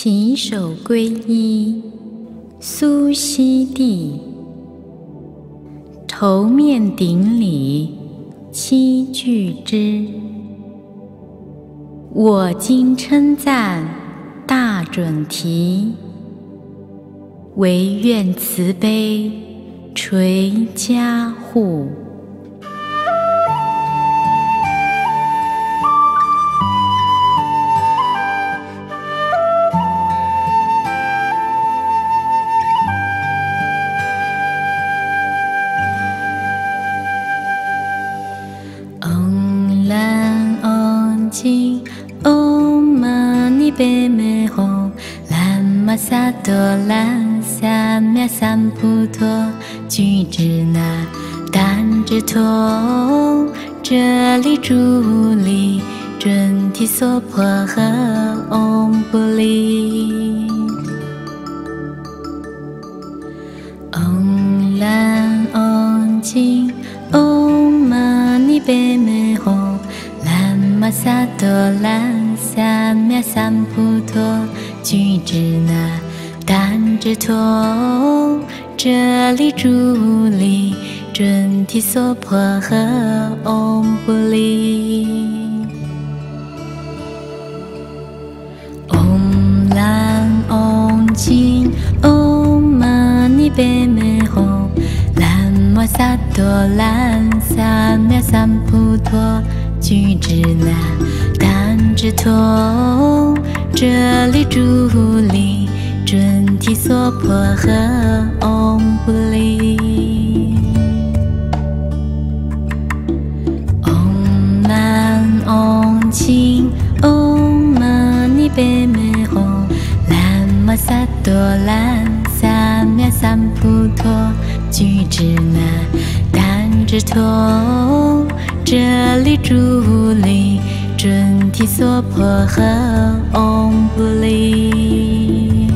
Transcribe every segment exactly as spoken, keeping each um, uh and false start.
起手皈依，苏悉地。头面顶礼，七句之。我今称赞大准提，唯愿慈悲垂加护。Om Om Mani Padme Hum Lama Sato Lan Samya Sambuddho 具支那怛侄陀，这里住力准提娑婆诃。唵不离。唵兰唵净唵嘛呢呗咪吽。玛萨多兰萨мя三菩陀，具支那怛侄陀，这里住力准提娑婆诃。唵不离。唵兰唵净唵嘛呢呗咪吽。兰玛萨多兰萨мя三菩陀，具支那怛侄陀，这里住力准提娑婆诃。唵不离。唵兰唵净唵嘛呢呗咪吽。兰玛萨多兰萨мя三菩陀，具支那怛侄陀，这里住力准提娑婆诃。唵不离。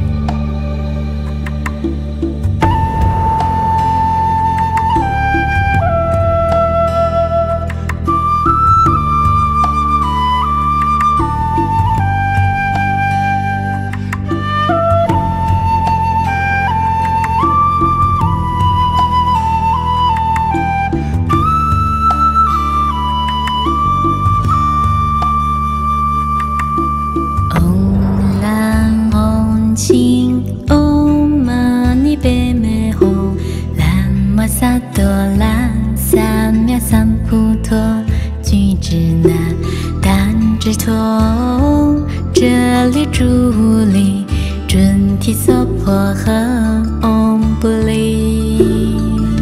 净唵嘛呢呗咪吽。兰玛萨多兰萨мя三菩陀，具支那怛侄陀，这里住力准提娑婆诃。唵不离。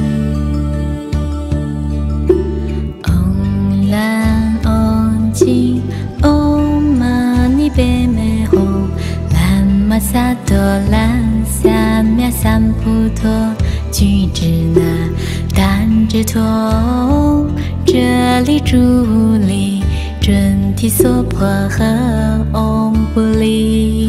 唵兰唵净唵嘛呢呗咪吽。玛萨多兰萨мя三菩陀，具支那怛侄陀，这里住力准提娑婆诃。唵不离。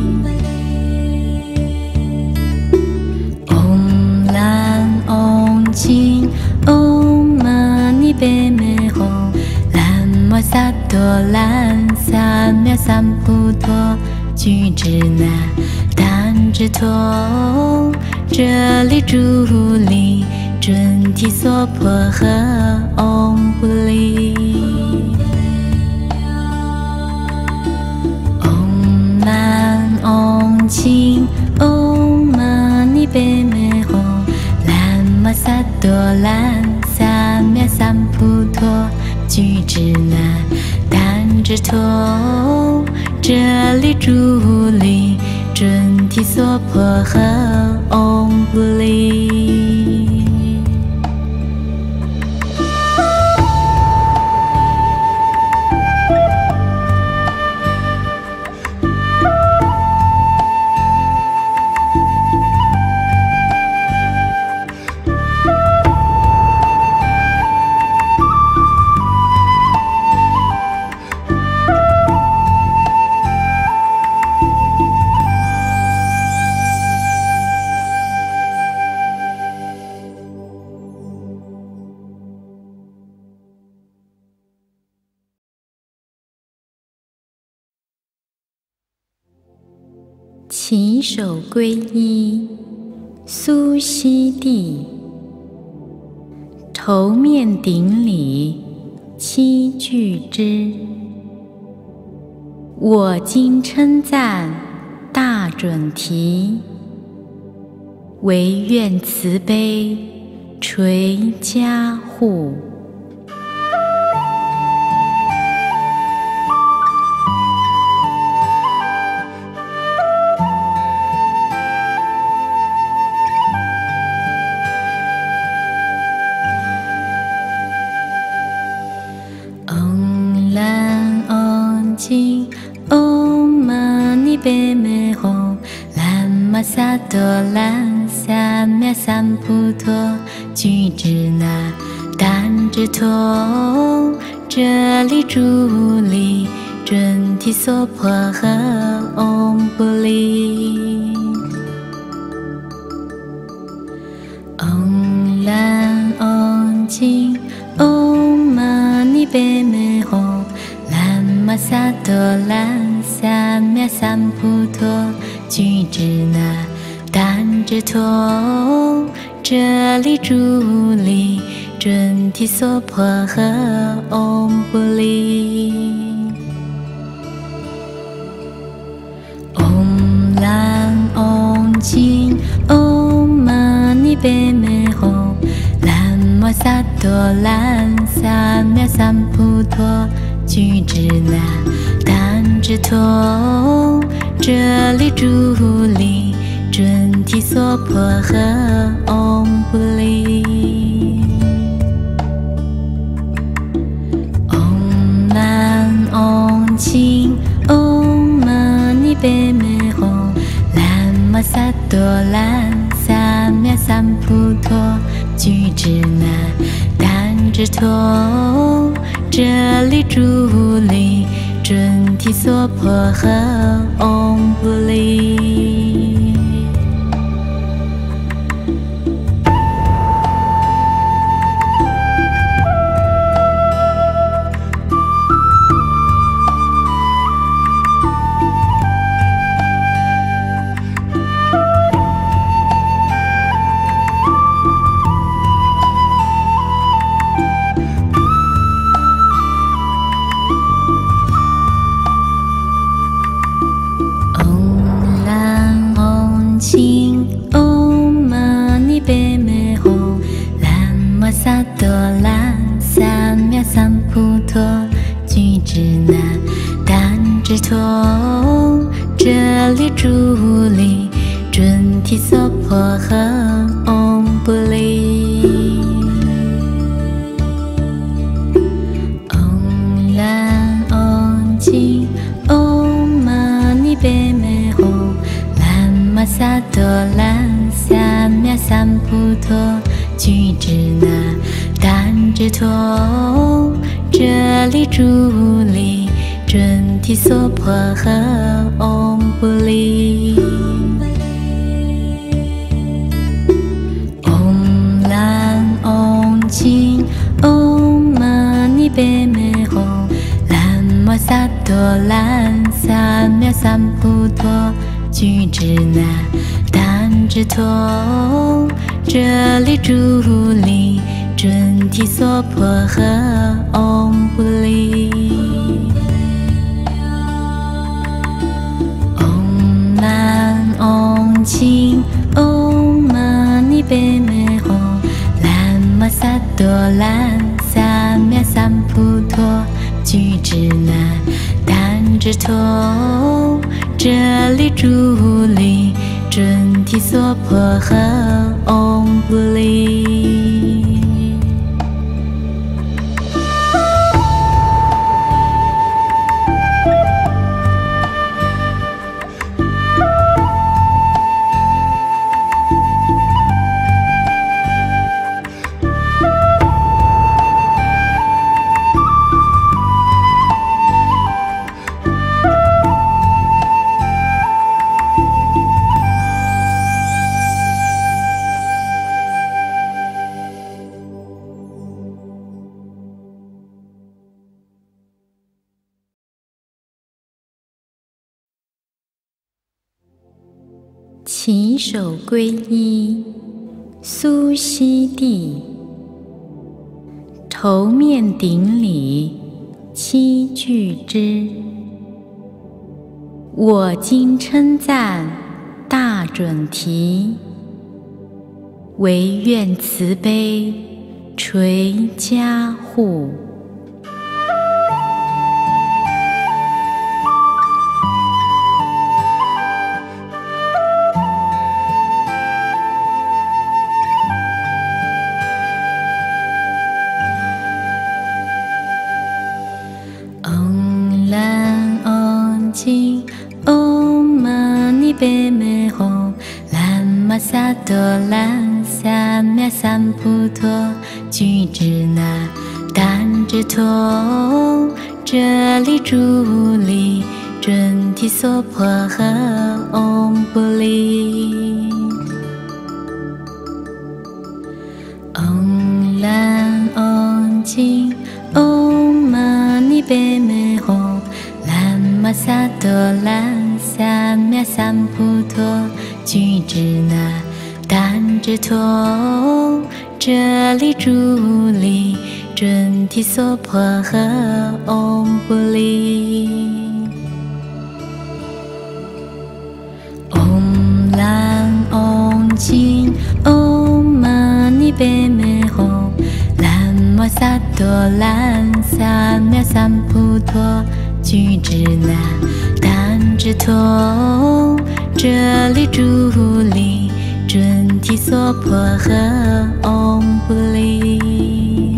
唵兰唵净唵嘛呢呗咪吽。兰玛萨多兰萨мя三菩陀，具支那怛侄陀，这里住力准提娑婆诃。唵不离。唵兰唵净唵嘛呢呗咪吽。兰玛萨多兰萨мя三菩陀，具支那怛侄陀，这里住力准提娑婆诃。唵不离。 起手皈依，苏悉地。头面顶礼，七句之。我今称赞大准提，唯愿慈悲垂加护。萨多兰萨弥三菩提俱胝那怛侄陀舍利主利准提娑婆诃唵布利。唵兰唵净唵嘛呢呗咪吽，兰玛萨多兰萨弥三菩提俱胝那怛侄陀舍利主利准提娑婆诃唵布利。唵兰唵净唵嘛呢呗咪吽，兰玛萨多兰萨弥三菩提俱胝那怛侄陀舍利主利准提娑婆诃唵布利。唵兰唵净唵嘛呢呗咪吽，兰玛萨多兰萨弥三菩提俱胝那怛侄陀舍利主利准提娑婆诃唵布利。净唵嘛呢呗咪吽，兰玛萨多兰萨弥三菩提俱胝那怛侄陀舍利主利准提娑婆诃唵布利。唵兰唵净唵嘛呢呗咪吽，玛萨多兰萨弥三菩提俱胝那怛侄陀舍利主利准提娑婆诃唵布利。唵兰唵净唵嘛呢呗咪吽，兰玛萨多兰萨弥三菩提俱胝那怛侄陀舍利主利准提娑婆诃唵布利。唵兰唵净唵嘛呢呗咪吽，兰玛萨多兰萨弥三菩提俱胝那怛侄陀舍利主利准提娑婆诃唵布利。 起手皈依，苏悉地，头面顶礼，七具之。我今称赞大准提，唯愿慈悲垂加护。萨多兰萨弥萨普陀俱胝那怛侄陀舍利主利准提娑婆诃唵布利唵兰唵净唵嘛呢呗咪吽兰玛萨多兰萨弥萨普陀俱胝那怛侄陀舍利主利准提娑婆诃唵布利唵兰唵净唵嘛呢呗咪吽兰玛萨多兰萨弥萨普陀俱胝那怛侄陀舍利主利准提娑婆诃唵布利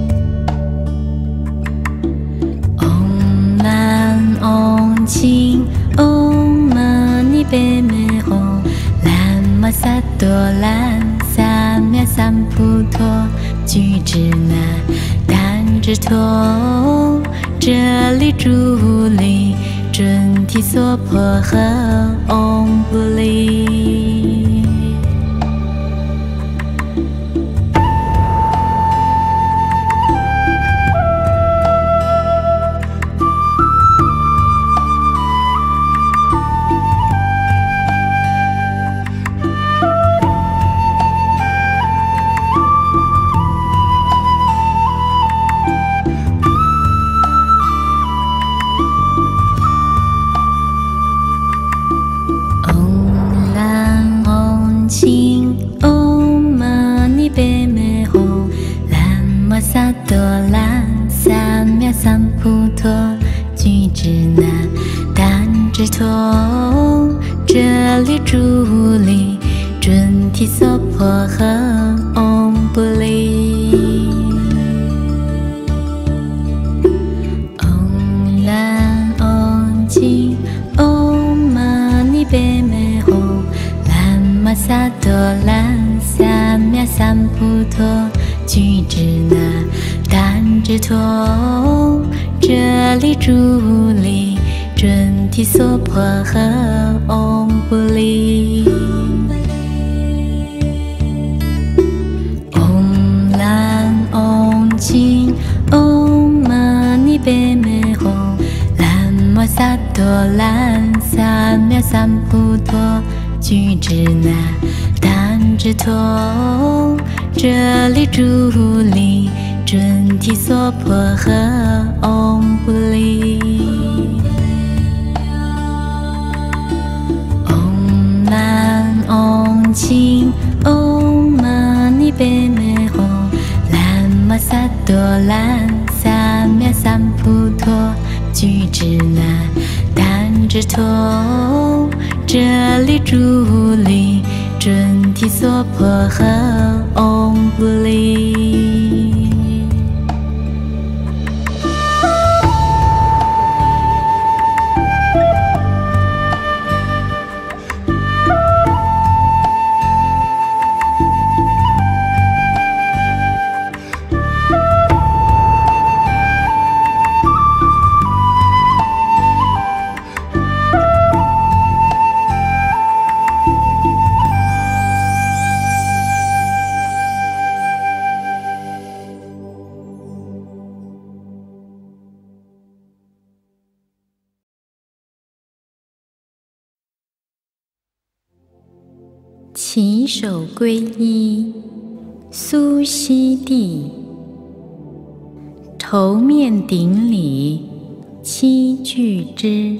唵兰唵净唵嘛呢呗咪吽兰玛萨多兰萨弥萨普陀俱胝那怛侄陀舍利主利准提娑婆诃唵布利萨多兰萨弥萨普陀俱胝那怛侄陀舍利主利准提娑婆诃唵布利唵兰唵净唵嘛呢呗咪吽兰玛萨多兰萨弥萨普陀俱胝那怛侄陀舍利主利准提娑婆诃唵布利唵兰唵净唵嘛呢呗咪吽兰玛萨多兰萨弥萨普陀俱胝那怛侄陀舍利主利准提娑婆诃唵布利唵兰唵净唵嘛呢呗咪吽兰玛萨多兰萨弥萨普陀俱胝那怛侄陀舍利主利准提娑婆诃唵布利起手皈依苏悉地，头面顶礼七具之。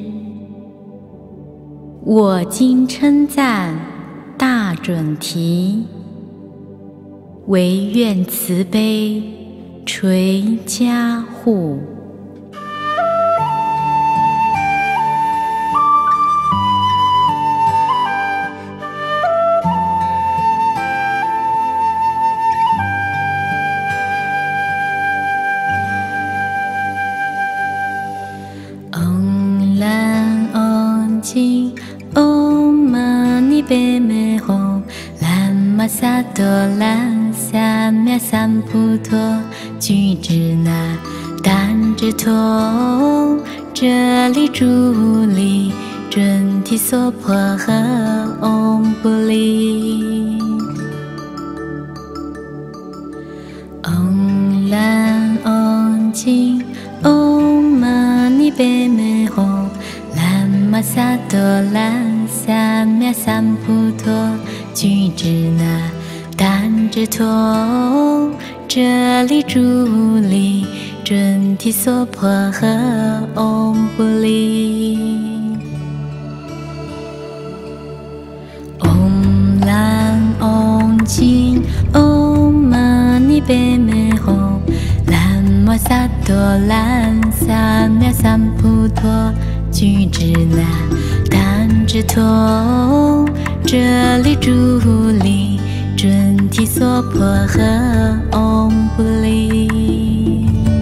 我今称赞大准提，唯愿慈悲垂加护。Om 玛尼呗美吽，南无萨多兰萨弥萨婆陀，俱胝那怛侄陀，舍利主利准提娑婆诃，唵不离。唵兰唵净，唵玛尼呗美吽。南无萨多兰萨弥萨婆陀，俱胝那怛侄陀，舍利主利准提娑婆诃，唵不离。唵兰唵净，唵玛尼呗美吽。南无萨多兰萨弥萨婆陀，俱胝那怛侄陀，舍利主利准提娑婆诃，唵不离。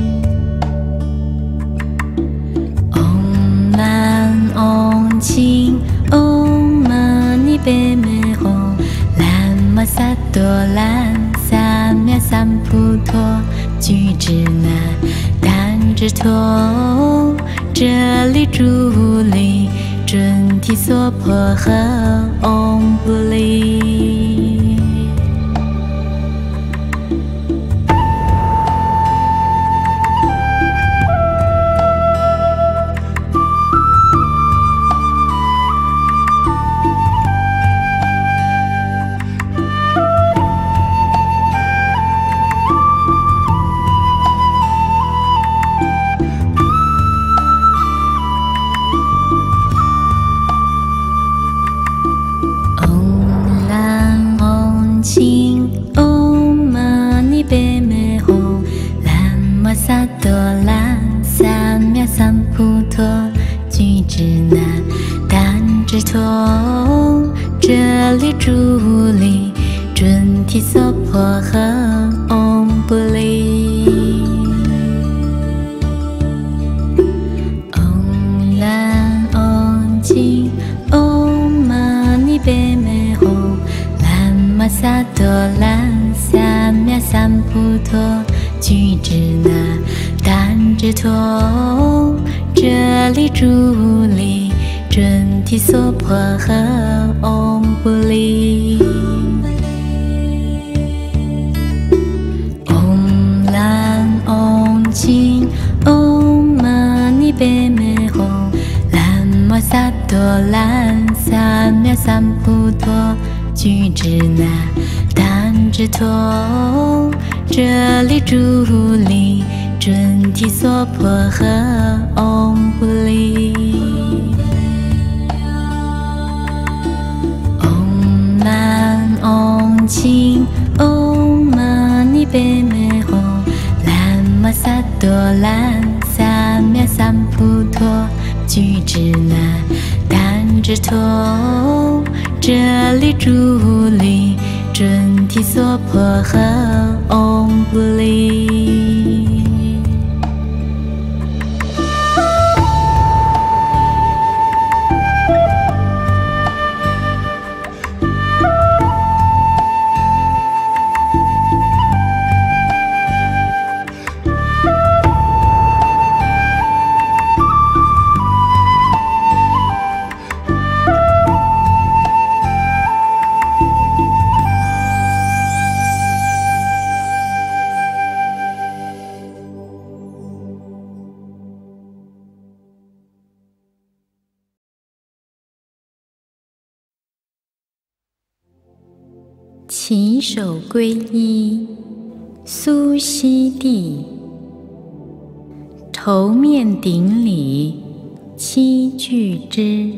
唵兰唵净，唵玛尼呗美吽。南无萨多兰萨弥萨婆陀，俱胝那怛侄陀，舍利主利准提娑婆诃，唵不离。唵玛尼呗美吽。南无萨多兰萨弥萨婆陀，俱胝那怛侄陀，舍利主利准提娑婆诃，唵不离。唵兰唵净，唵玛尼呗美吽。南无萨多兰萨弥萨婆陀，俱胝那怛侄陀，舍利主利准提娑婆诃，唵不离。唵兰唵净，唵玛尼呗美吽。南无萨多兰萨弥萨婆陀，俱胝那怛侄陀，舍利主利准提娑婆诃，唵不离。唵兰唵净，唵玛尼呗美吽。南无萨多兰萨弥萨婆陀，俱胝那怛侄陀，舍利主利准提娑婆诃，唵不离。 起手皈依，苏悉地。头面顶礼，七句之。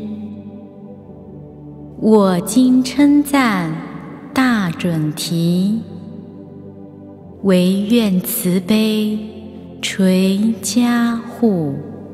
我今称赞大准提，唯愿慈悲垂加护。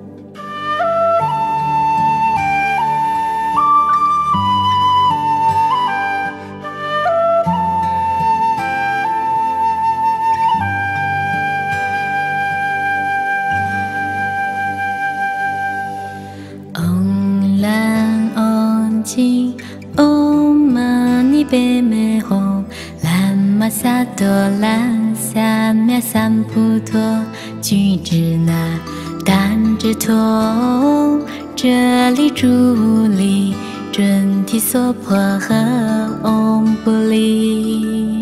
贝美吽，南无萨多兰萨弥萨婆陀，俱胝那怛侄陀，舍利主利准提娑婆诃，唵布利。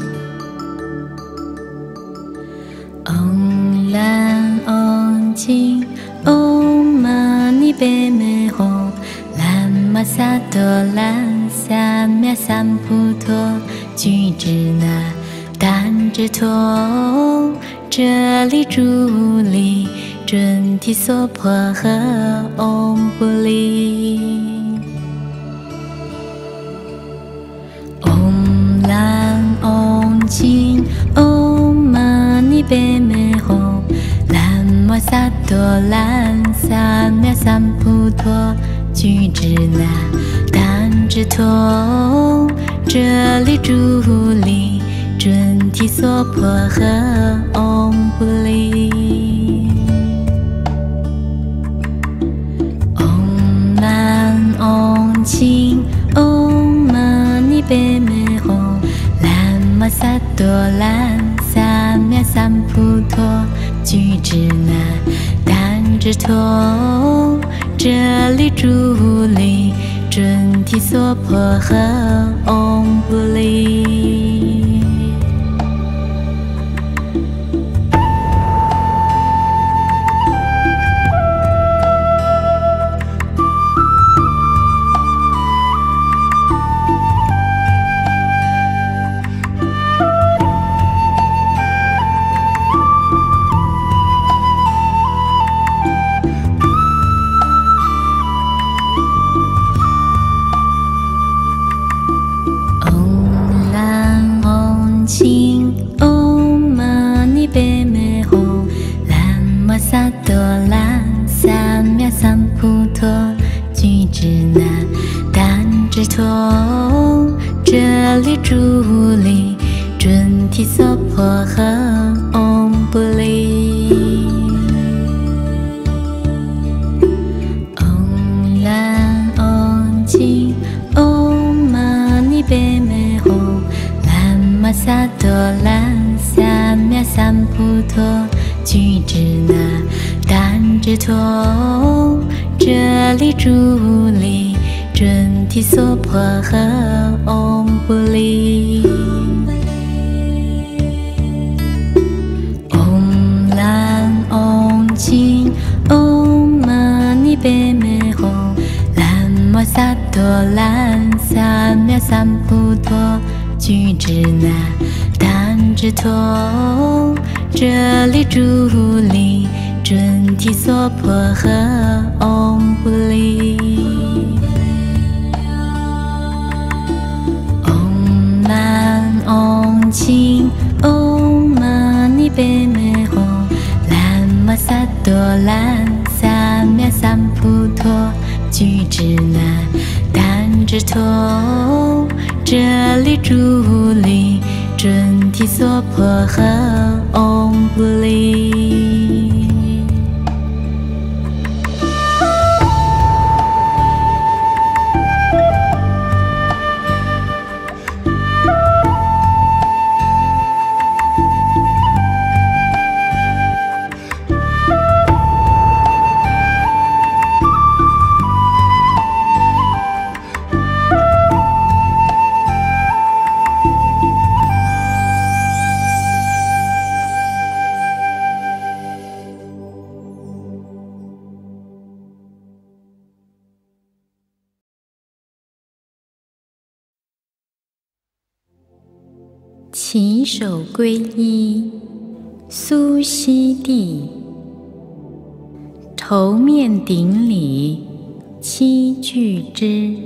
唵兰唵净，唵嘛呢呗美吽，南无萨多兰萨弥萨婆陀，俱胝那怛侄陀，舍利主利准提娑婆诃，唵布利。唵兰唵净，唵嘛呢呗美吽，南无萨多兰萨弥萨婆陀，俱胝那怛侄陀，舍利主利准提娑婆诃，唵布利。唵兰唵净，唵嘛呢呗美吽，南无萨多兰萨弥萨婆陀，俱胝那怛侄陀，舍利主利准提娑婆诃，唵布利。萨多兰萨弥萨婆陀，俱胝那怛侄陀，舍利主利准提娑婆诃，唵布利。唵兰唵净，唵嘛呢呗美吽，南无萨多兰萨弥萨婆陀，俱胝那怛侄陀，舍利主利准提娑婆诃，唵布利。唵兰唵净，唵嘛呢呗美吽，南无萨多兰萨弥萨婆陀，俱胝那怛侄陀，舍利主利准提娑婆诃，唵布利。唵兰唵净，唵嘛呢呗美吽，南无萨多兰萨弥萨婆陀，俱胝那怛侄陀，舍利主利准提娑婆诃，唵布利。 起手皈依，苏悉地，头面顶礼，七句之。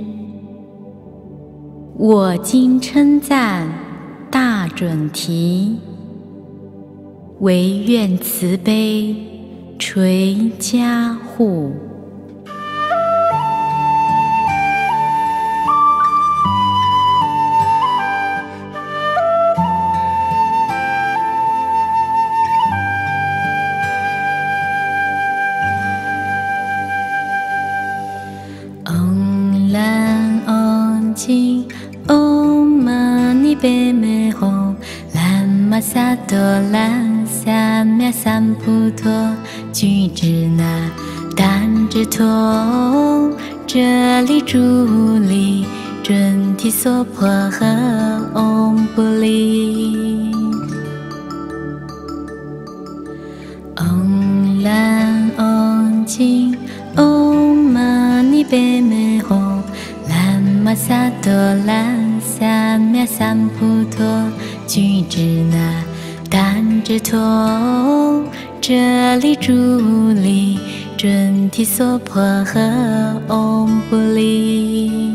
我今称赞大准提，唯愿慈悲垂加护。Om Mani Padme Hum Lama Sato Lan Samya Sambuddho 具支那怛侄陀，这里住里准提娑婆诃。唵不离。唵兰唵净唵嘛呢呗咪吽。玛萨多兰萨мя三菩陀，具支那怛侄陀，这里住里准提娑婆诃。唵不离。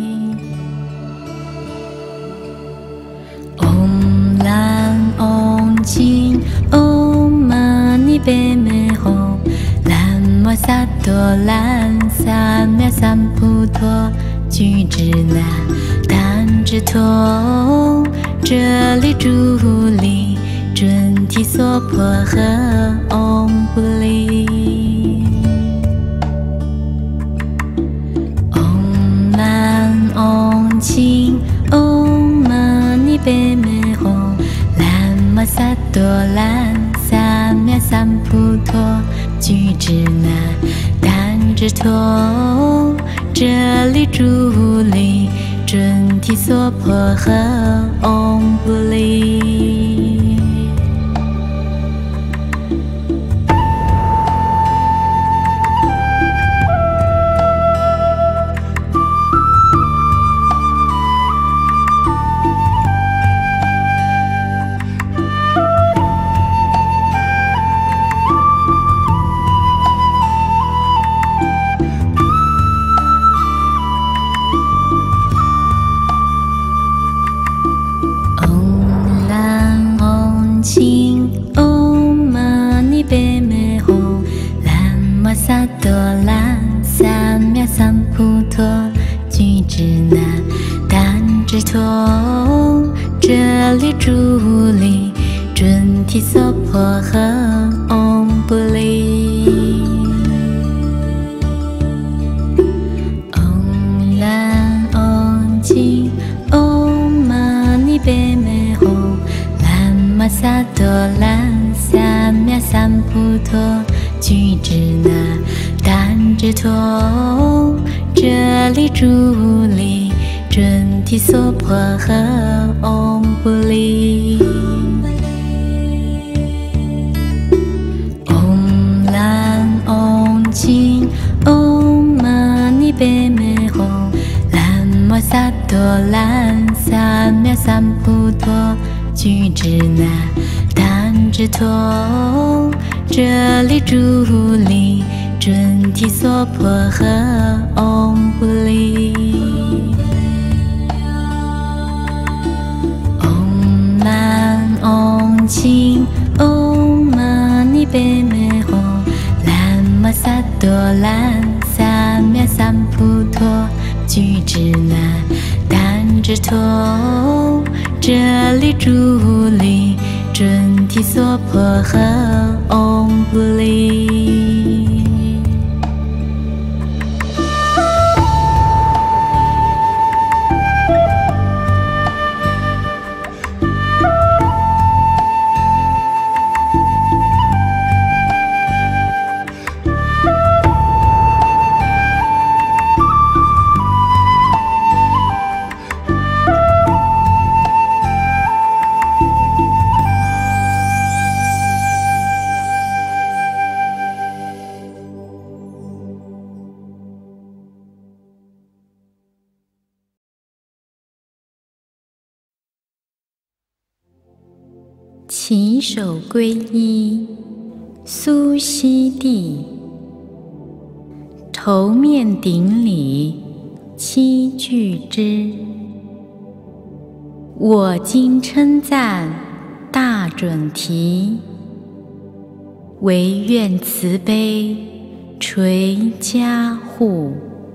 唵兰唵净唵嘛呢呗咪吽。兰玛萨多兰萨мя三菩陀，具支那怛侄陀，这里住里准提娑婆诃。唵不离。唵兰唵净唵嘛呢呗咪吽。兰玛萨多兰萨мя三菩陀，具支那怛侄陀，这里住里准提娑婆诃。唵不离。净唵嘛呢呗咪吽。兰玛萨多兰萨мя三菩陀，具支那怛侄陀，这里住里准提娑婆诃。唵不离。唵兰唵净唵嘛呢呗咪吽。玛萨多兰萨мя三菩陀，具支那怛侄陀，这里住里准提娑婆诃。唵不离。唵兰唵净唵嘛呢呗咪吽。兰玛萨多兰萨мя三菩陀，具支那怛侄陀，这里住里准提娑婆诃。唵不离。唵兰唵净唵嘛呢呗咪吽。兰玛萨多兰萨мя三菩陀，具支那怛侄陀，这里住里准提娑婆诃。唵不离。 起手皈依苏悉地，头面顶礼七具之。我今称赞大准提，唯愿慈悲垂加护。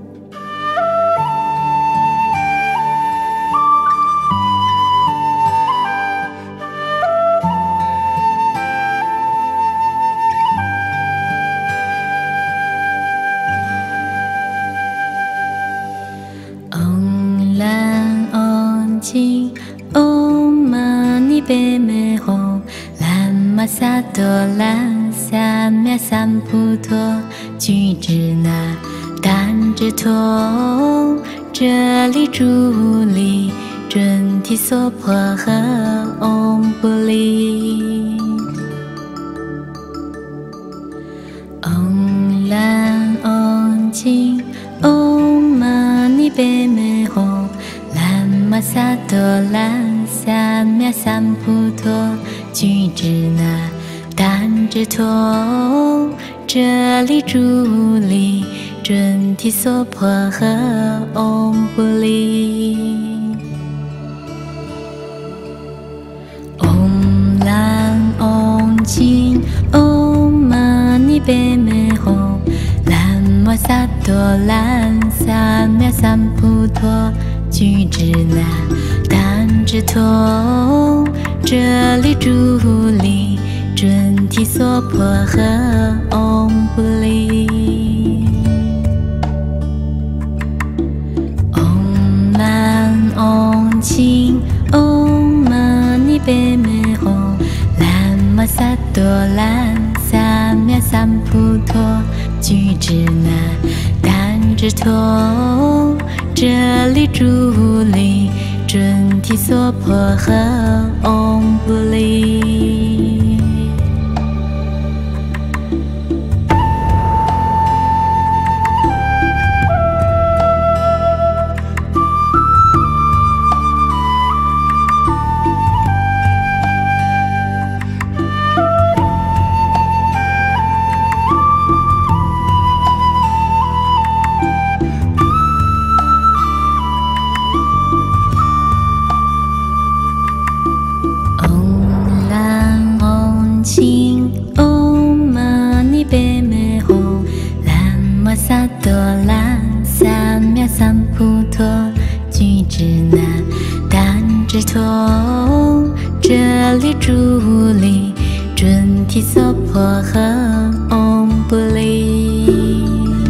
萨多兰萨弥三菩提俱胝那怛侄陀舍利主利准提娑婆诃唵布利。唵兰唵净唵嘛呢呗咪吽，兰玛萨多兰萨弥三菩提俱胝那怛侄陀舍利主利准提娑婆诃唵布利。唵兰唵净唵嘛呢呗咪吽，兰玛萨多兰萨弥三菩提俱胝那怛侄陀舍利主利准提娑婆诃唵布利。唵兰唵净唵嘛呢呗咪吽，兰玛萨多兰萨弥三菩提俱胝那怛侄陀舍利主利准提娑婆诃唵布利。萨多兰萨弥三菩提俱胝那怛侄陀舍利主利准提娑婆诃唵布利。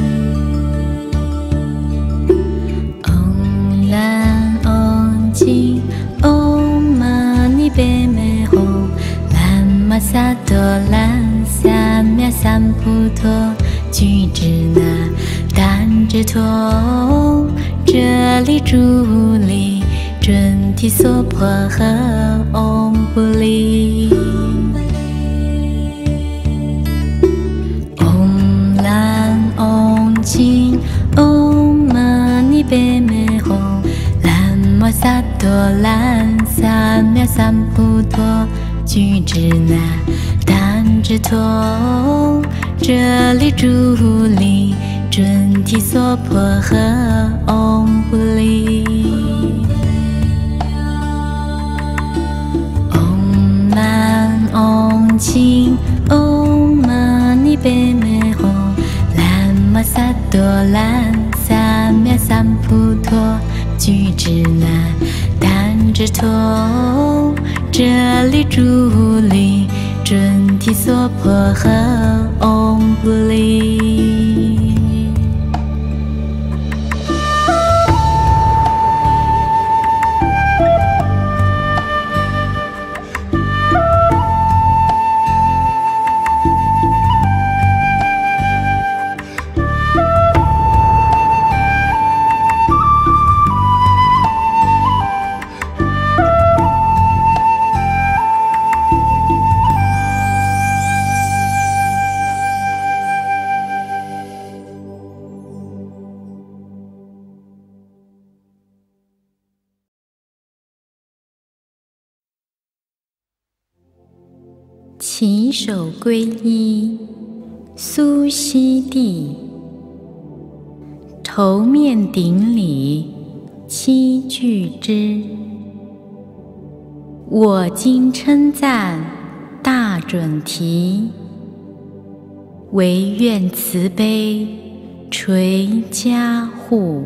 唵兰唵净唵嘛呢呗咪吽，兰玛萨多兰萨弥三菩提俱胝那怛侄陀舍利主利准提娑婆诃唵布利。唵兰唵净唵嘛呢呗咪吽，兰玛萨多兰萨弥三菩提俱胝那怛侄陀舍利主利准提娑婆诃唵布利。唵兰唵净唵嘛呢呗咪吽，兰玛萨多兰萨弥三菩提俱胝那怛侄陀舍利主利准提娑婆诃唵布利。 起手皈依苏悉地，头面顶礼七具之。我今称赞大准提，唯愿慈悲垂加护。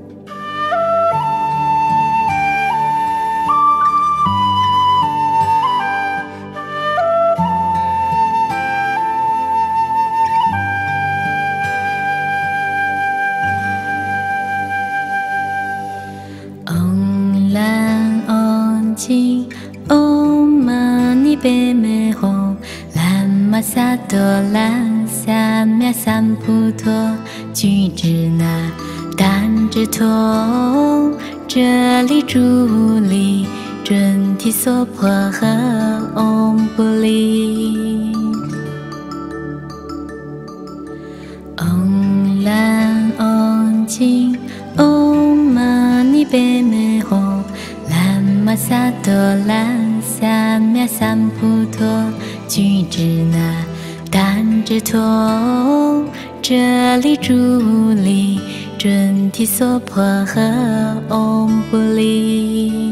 萨多兰萨弥萨普陀俱胝那怛侄陀舍利主利准提娑婆诃唵布利唵兰唵净唵嘛呢呗咪吽兰玛萨多兰萨弥萨普陀俱胝那怛侄陀舍利主利准提娑婆诃唵布利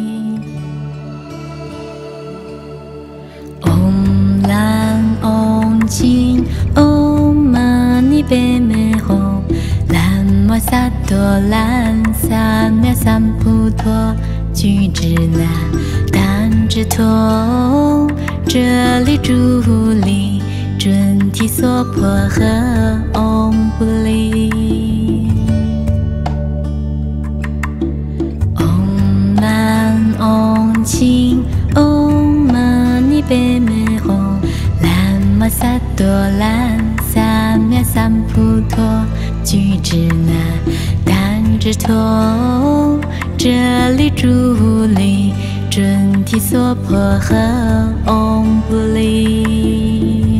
唵兰唵净唵嘛呢呗咪吽兰玛萨多兰萨弥萨普陀俱胝那怛侄陀舍利主利准提娑婆诃唵布利唵兰唵净唵嘛呢呗咪吽兰玛萨多兰萨弥萨普陀俱胝那怛侄陀舍利主利准提娑婆诃唵布利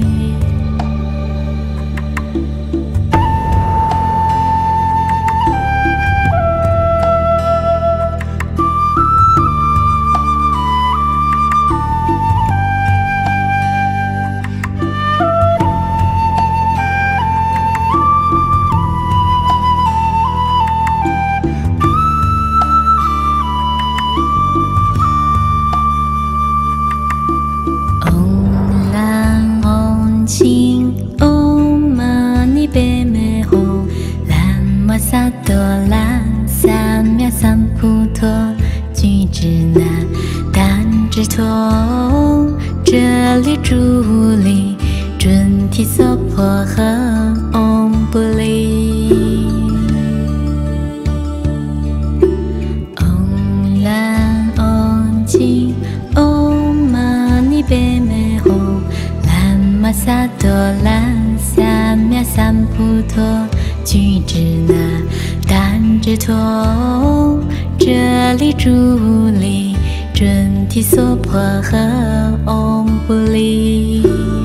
萨多兰萨弥萨普陀俱胝那怛侄陀舍利主利准提娑婆诃唵布利唵兰唵净唵嘛呢呗咪吽兰玛萨多兰萨弥萨普陀俱胝那怛侄陀舍利主利准提娑婆诃唵布利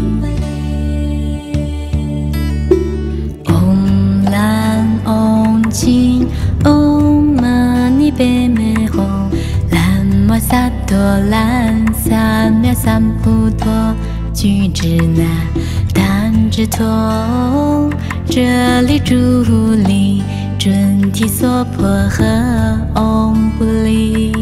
唵兰唵净唵嘛呢呗咪吽兰玛萨多兰萨弥萨普陀俱胝那怛侄陀舍利主利准提娑婆诃唵布利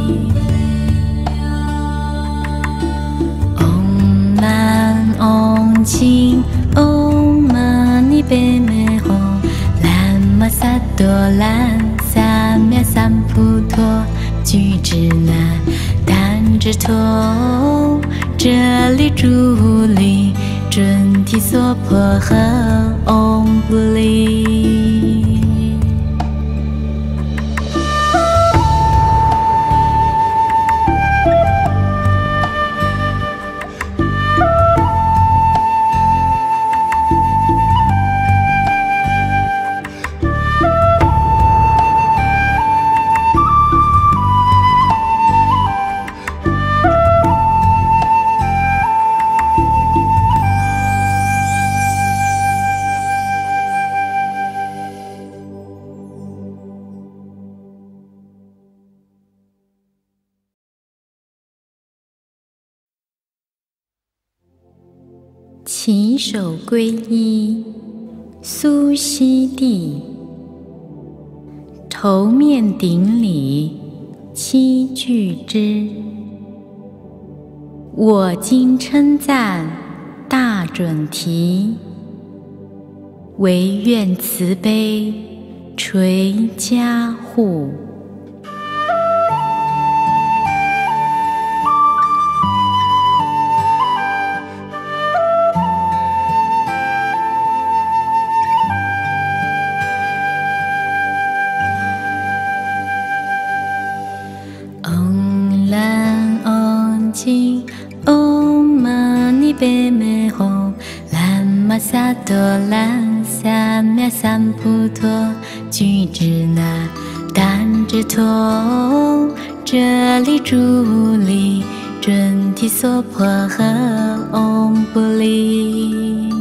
唵兰唵净唵嘛呢呗咪吽兰玛萨多兰萨弥萨普陀俱胝那怛侄陀舍利主利准提娑婆诃唵布利起手皈依苏悉地，头面顶礼七句之。我今称赞大准提，唯愿慈悲垂加护。Ching Om Mani Padme Hum Lama Sato Lan Samya Sambuddho 具支那怛支陀，这里住力准提娑婆诃。唵不离。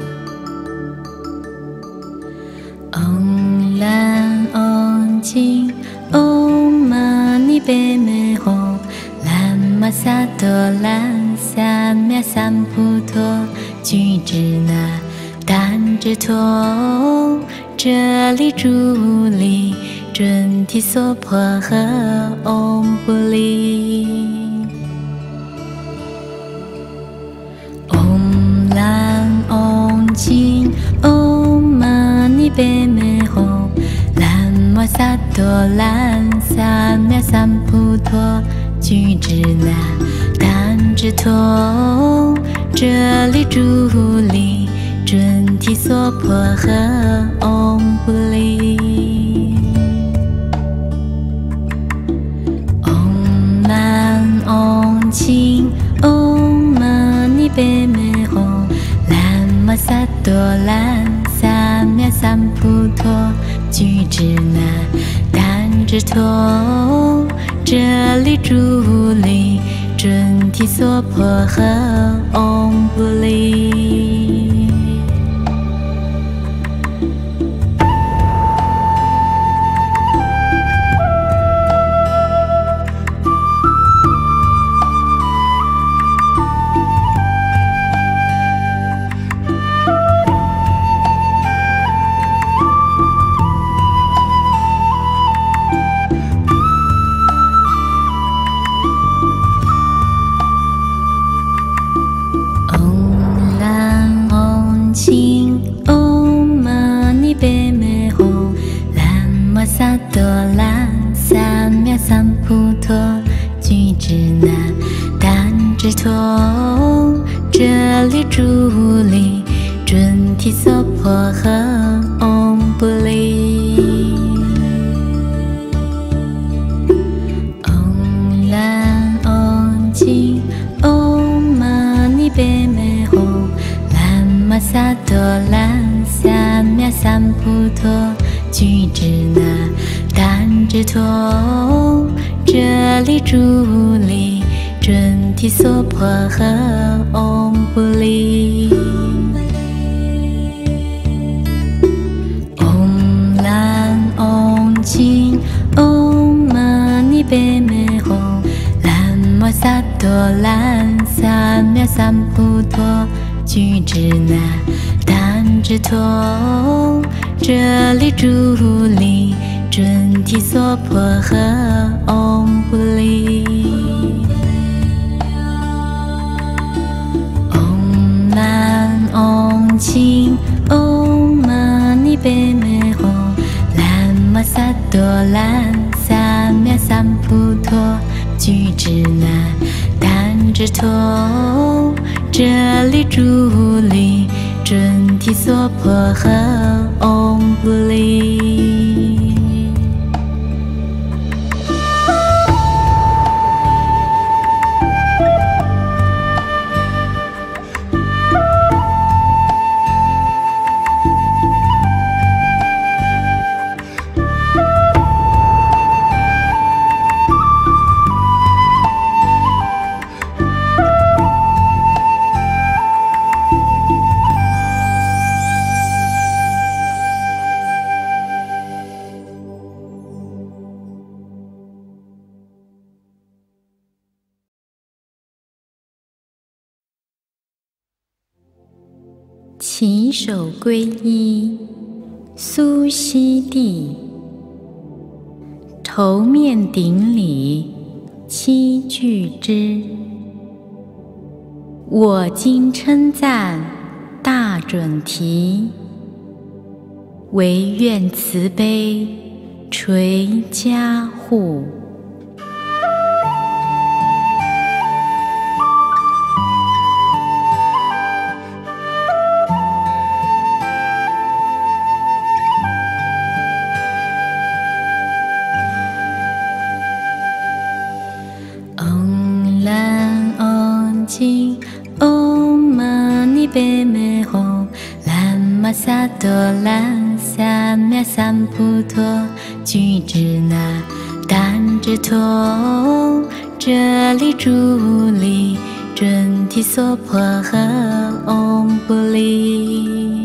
唵兰唵净唵嘛呢呗咪吽。玛萨多兰萨мя三菩陀，具支那怛支陀，这里住力准提娑婆诃。唵不离。唵兰唵净唵嘛呢呗咪吽，兰玛萨多兰萨мя三菩陀。具支那怛支陀，这里住力准提娑婆诃。唵不离。唵兰唵净唵嘛呢呗咪吽，兰玛萨多兰萨мя三菩陀，具支那怛支陀，这里住力准提娑婆诃。唵不离。净唵嘛呢呗咪吽，兰玛萨多兰萨мя三菩陀，具支那怛支陀，这里住力准提娑婆诃。唵不离。唵兰唵净唵嘛呢呗咪吽，玛萨多兰萨мя三菩陀，具支那怛支陀，这里住力准提娑婆诃。唵不离。唵兰唵净唵嘛呢呗咪吽，兰玛萨多兰萨мя三菩陀，具支那怛支陀，这里住力准提娑婆诃。唵不离。唵兰唵净唵嘛呢呗咪吽，兰玛萨多兰萨мя三菩陀，具支那怛支陀，这里住力准提娑婆诃。唵不离。 起手皈依，苏悉地。头面顶礼，七句之。我今称赞大准提，唯愿慈悲垂加护。萨多兰萨弥萨普陀俱胝那怛侄陀舍利主利准提娑婆诃唵布利。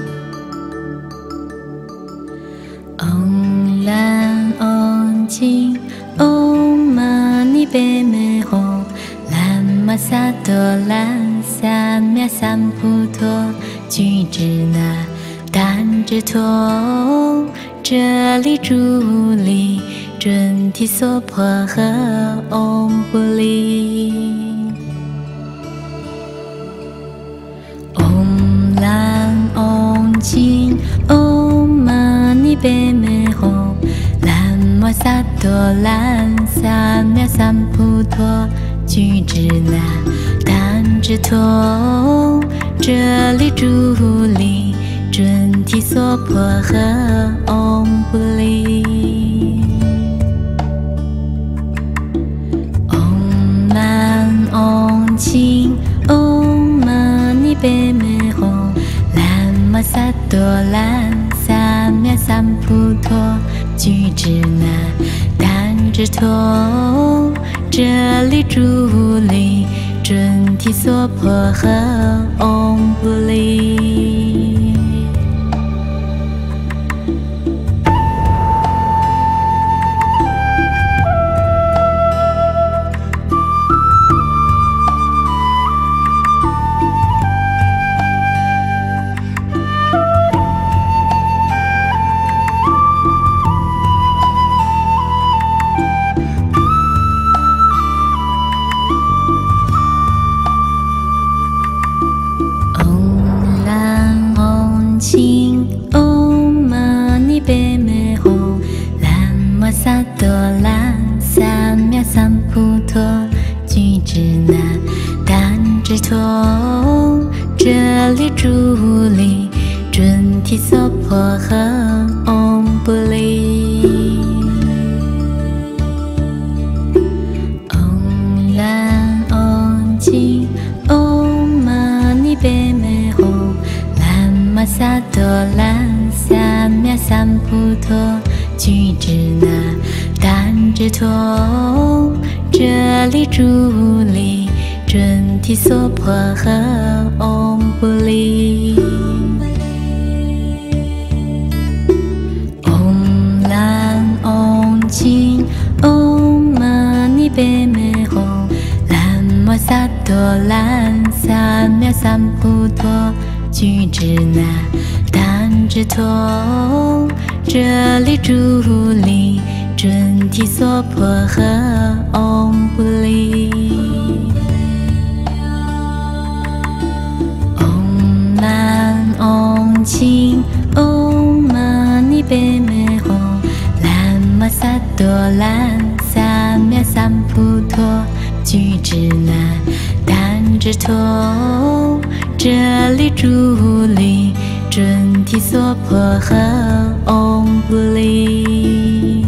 唵兰唵净唵嘛呢呗咪吽，兰玛萨多兰萨弥萨普陀俱胝那怛侄陀舍利主利准提娑婆诃唵布利。唵兰唵净唵嘛呢呗咪吽，兰玛萨多兰萨弥萨普陀俱胝那怛侄陀舍利主利准提娑婆诃唵布利。唵兰唵净唵嘛呢呗咪吽，兰玛萨多兰萨弥萨普陀俱胝那怛侄陀舍利主利准提娑婆诃唵布利。萨多兰萨弥萨普陀俱胝那怛侄陀舍利主利准提娑婆诃唵布利。唵兰唵净唵嘛呢呗咪吽，兰玛萨多兰萨弥萨普陀俱胝那怛侄陀舍利主利准提娑婆诃唵布利。唵兰唵净唵嘛呢呗咪吽，兰玛萨多兰萨弥萨普陀俱胝那怛侄陀舍利主利准提娑婆诃唵布利。唵兰唵净唵嘛呢呗咪吽，兰玛萨多兰萨弥萨普陀俱胝那怛侄陀舍利主利准提娑婆诃唵布利。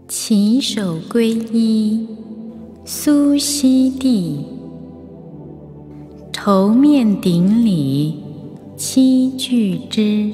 起手皈依，苏悉地，头面顶礼，七句之。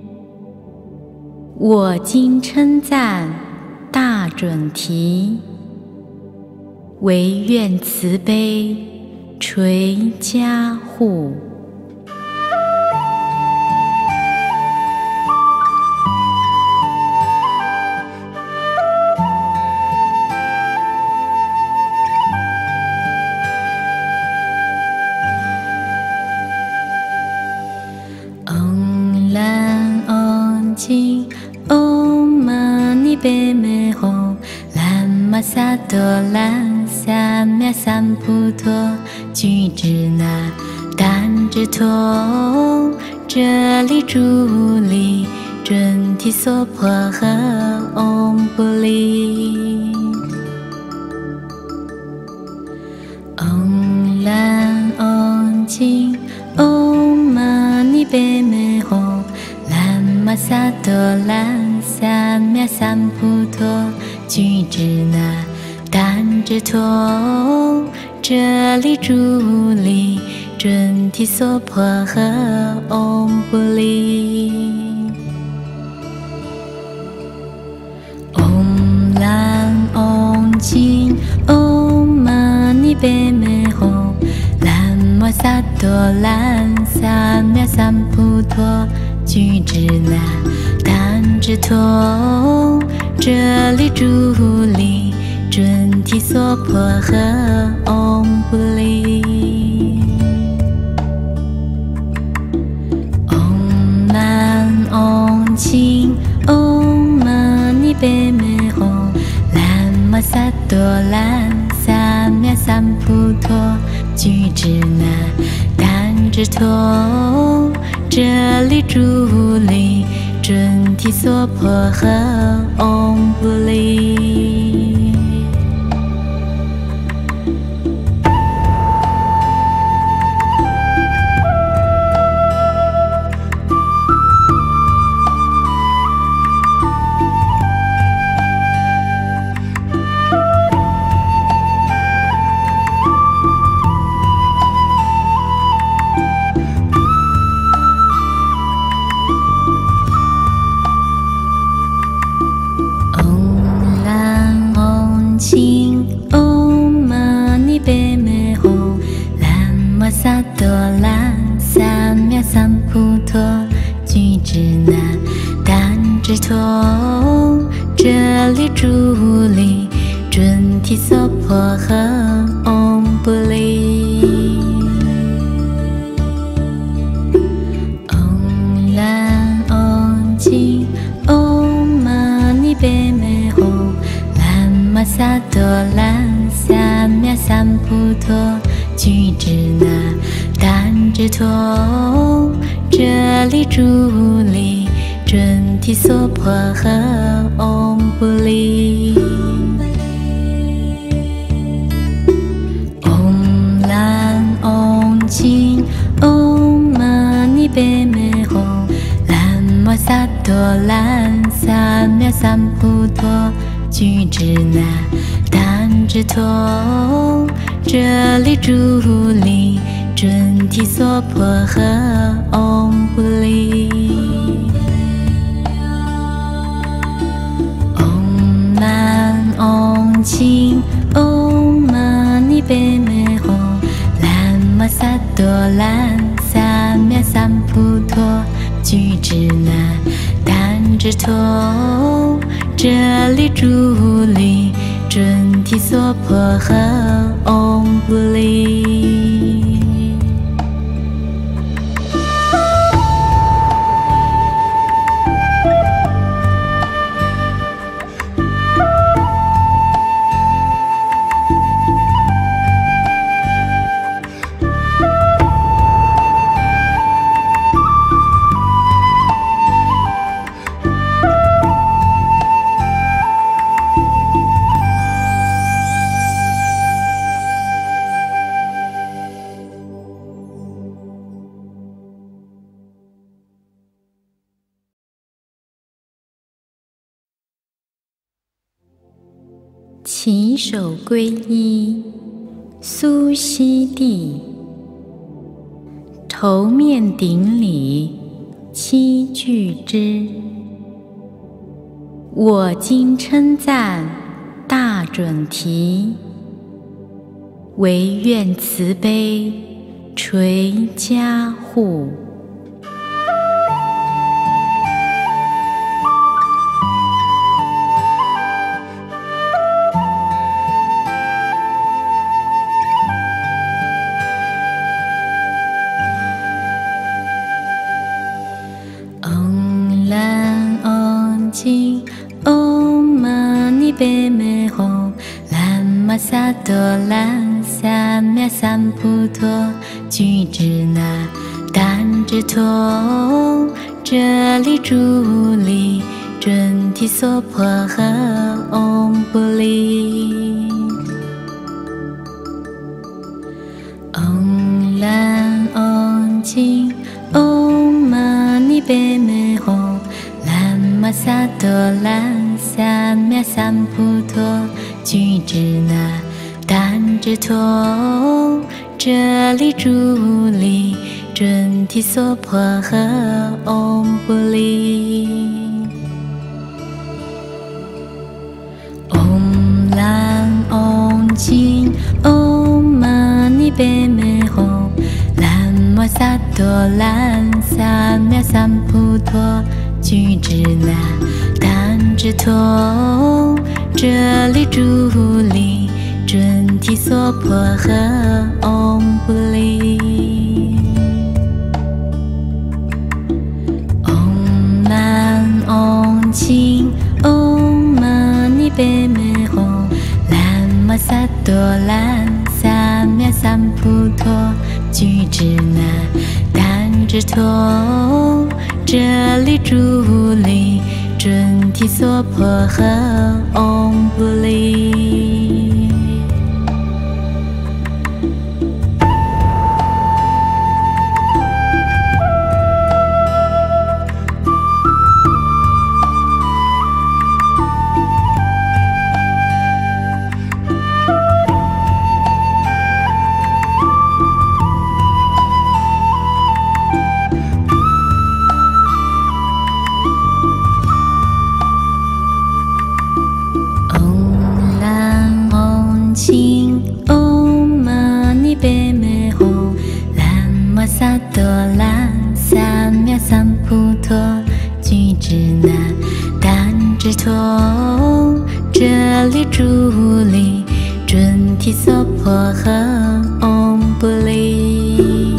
我今称赞大准提，唯愿慈悲垂加护。Om Mani Padme Hum Lama Sato Lan Samya Sambuddho 具支那怛侄陀，这里住力准提娑婆诃。唵不离。唵兰唵净唵嘛呢呗咪吽。玛萨多兰萨мя三菩陀，具支那怛侄陀，这里住力准提娑婆诃。唵不离。唵兰唵净唵嘛呢呗咪吽。兰玛萨多兰萨мя三菩陀，具支那怛侄陀，这里住力准提娑婆诃。唵不离。唵兰唵净唵嘛呢呗咪吽。兰玛萨多兰萨мя三菩陀，具支那怛侄陀，这里住力准提娑婆诃。唵不离。净唵嘛呢呗咪吽。兰玛萨多兰萨мя三菩陀，具支那怛侄陀，这里住力准提娑婆诃。唵不离。唵兰唵净唵嘛呢呗咪吽。玛萨多兰萨мя三菩陀，具支那怛侄陀，这里住力准提娑婆诃。唵不离。唵兰唵净唵嘛呢呗咪吽。兰玛萨多兰萨мя三菩陀，具支那怛侄陀，这里住力准提娑婆诃。唵不离。唵兰唵净唵嘛呢呗咪吽。兰玛萨多兰萨мя三菩陀，具支那怛侄陀，这里住力准提娑婆诃。唵不离。 起手皈依，苏悉地。头面顶礼，七句之。我今称赞大准提，唯愿慈悲垂加护。萨多兰萨弥三菩提俱胝那怛侄陀舍利主利准提娑婆诃唵布利。唵兰唵净唵嘛呢呗咪吽，兰玛萨多兰萨弥三菩提俱胝那怛侄陀舍利主利准提娑婆诃唵布利。唵兰唵净唵嘛呢呗咪吽，兰玛萨多兰萨弥三菩提俱胝那怛侄陀舍利主利准提娑婆诃唵布利。唵兰唵净唵嘛呢呗咪吽，兰玛萨多兰萨弥三菩提俱胝那怛侄陀舍利主利准提娑婆诃唵布利。净唵嘛呢呗咪吽，兰玛萨多兰萨弥三菩提俱胝那怛侄陀舍利主利准提娑婆诃唵布利。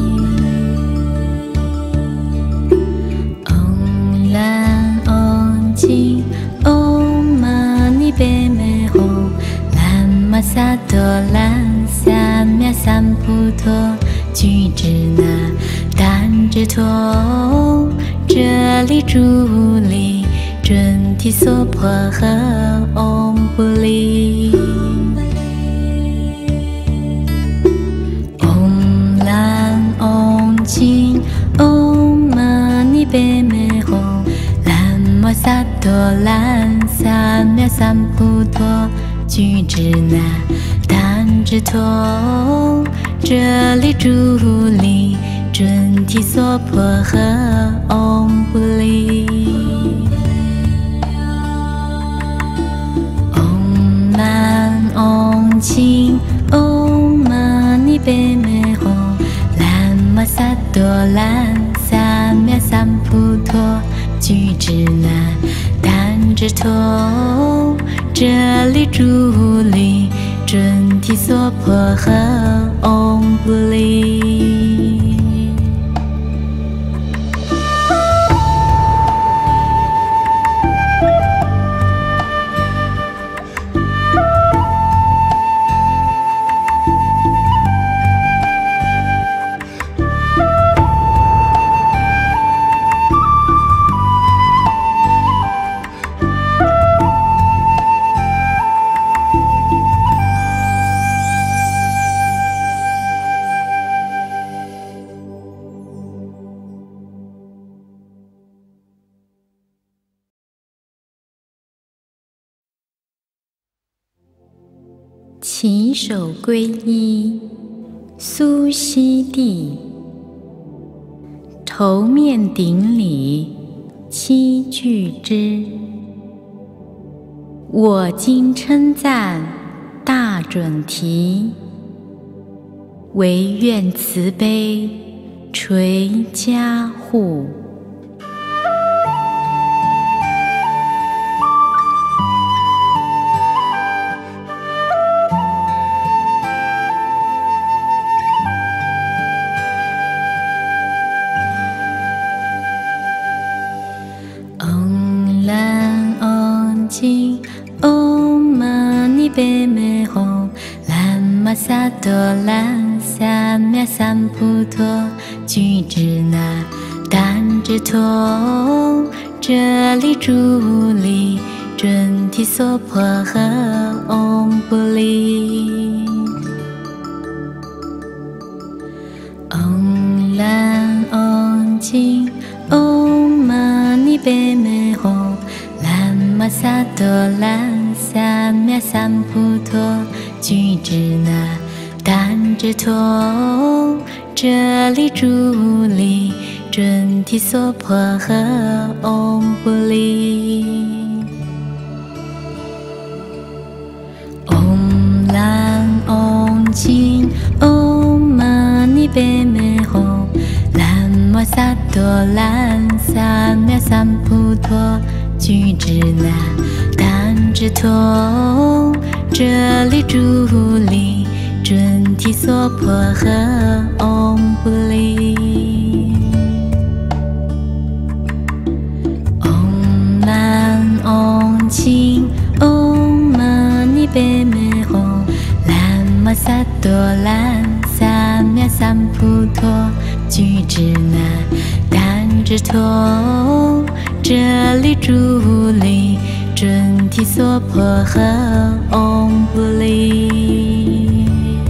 唵兰唵净唵嘛呢呗咪吽，玛萨多兰萨弥三菩提俱胝那怛侄陀舍利主利准提娑婆诃唵布利。唵兰唵净唵嘛呢呗咪吽，兰玛萨多兰萨弥三菩提俱胝那怛侄陀舍利主利准提娑婆诃唵布利。唵兰唵净唵嘛呢呗咪吽，兰玛萨多兰萨弥三菩提俱胝那怛侄陀舍利主利准提娑婆诃唵布利。 起手皈依，苏悉地，头面顶礼，七句之。我今称赞大准提，唯愿慈悲垂加护。萨多兰萨弥萨普陀俱胝那怛侄陀舍利主利准提娑婆诃唵布利唵兰唵净唵嘛呢呗咪吽兰玛萨多兰萨弥萨普陀俱胝那怛侄陀舍利主利准提娑婆诃唵布利唵兰唵净唵嘛呢呗咪吽兰玛萨多兰萨弥萨普陀俱胝那怛侄陀舍利主利准提娑婆诃唵布利唵兰唵净唵嘛呢呗咪吽兰玛萨多兰萨弥萨普陀俱胝那怛侄陀舍利主利准提娑婆诃唵布利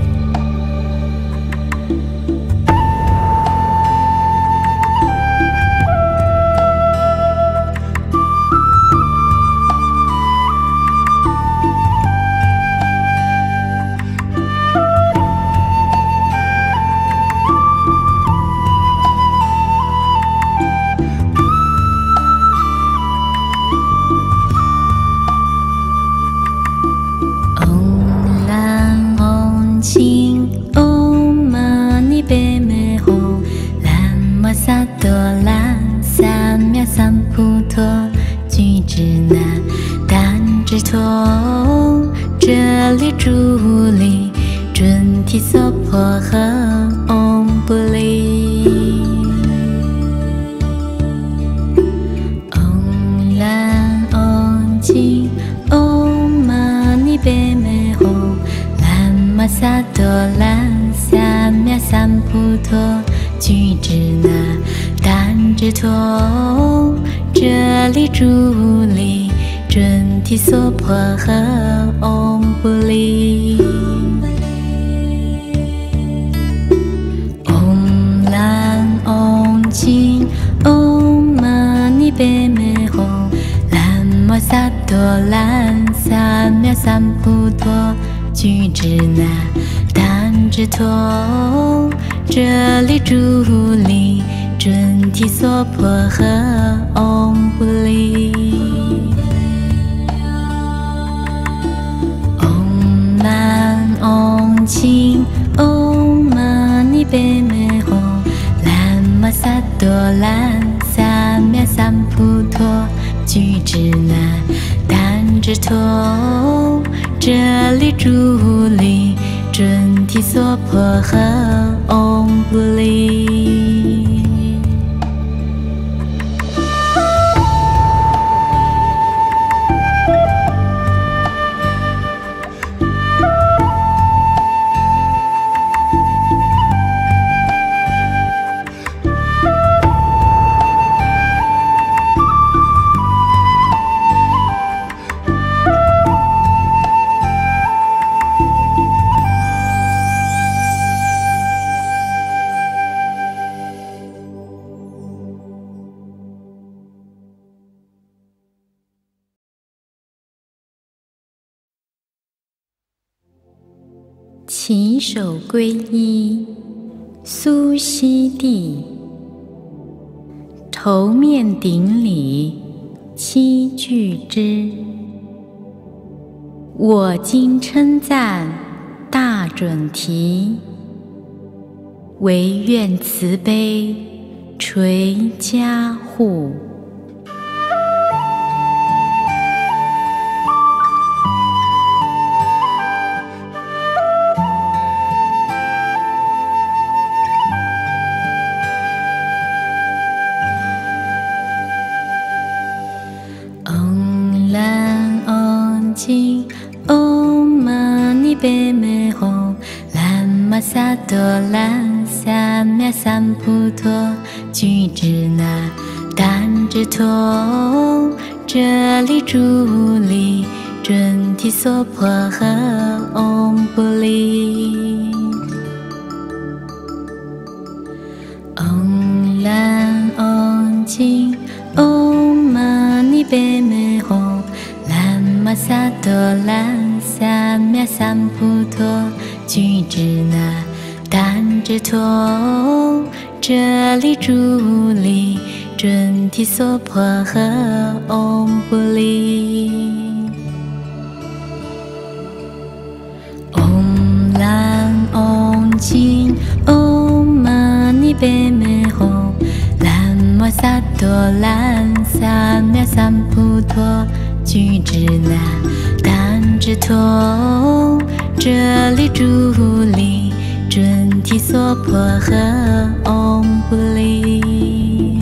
萨多兰萨弥萨普陀俱胝那怛侄陀舍利主利准提娑婆诃唵布利唵兰唵净唵嘛呢呗咪吽兰玛萨多兰萨弥萨普陀俱胝那怛侄陀舍利主利准提娑婆诃唵布利唵兰唵净唵嘛呢呗咪吽兰玛萨多兰萨弥萨普陀俱胝那怛侄陀舍利主利准提娑婆诃唵布利唵兰唵净唵嘛呢呗咪吽兰玛萨多兰萨弥萨普陀俱胝那怛侄陀舍利主利准提娑婆诃唵布利起手皈依，苏悉地，头面顶礼，七句之。我今称赞大准提，唯愿慈悲垂加护。Ching Om Mani Padme Hum Lama Sato Lan Samya Sambuddho 具支那怛支陀，这里住力准提娑婆诃。唵不离。唵兰唵净唵嘛呢呗咪吽。玛萨多兰萨мя三菩陀，具支那怛支陀，这里住力准提娑婆诃。唵不离。唵兰唵净唵嘛呢呗咪吽。兰玛萨多兰萨мя三菩陀，具支那怛支陀，这里住力准提娑婆诃。唵不离。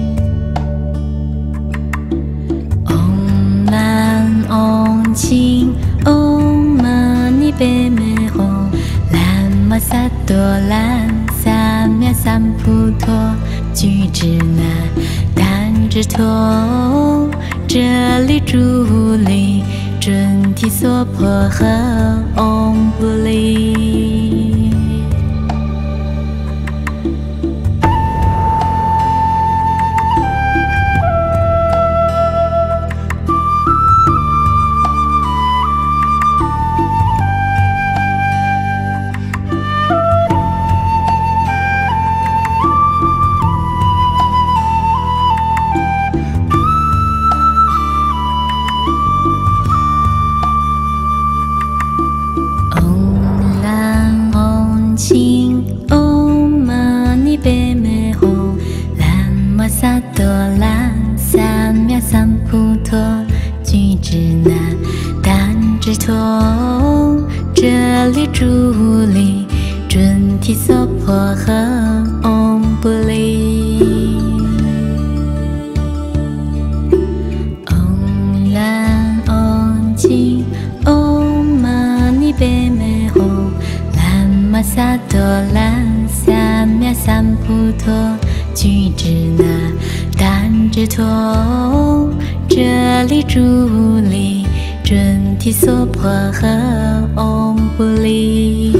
唵兰唵净唵嘛呢呗咪吽。兰玛萨多兰萨мя三菩陀，具支那怛支陀，这里住力准提娑婆诃。唵不离。净唵嘛呢呗咪吽。兰玛萨多兰萨мя三菩陀，具支那怛支陀，这里住力准提娑婆诃。唵不离。唵兰唵净唵嘛呢呗咪吽。玛萨多兰萨мя三菩陀，具支那怛支陀，这里住力准提娑婆诃。唵不离。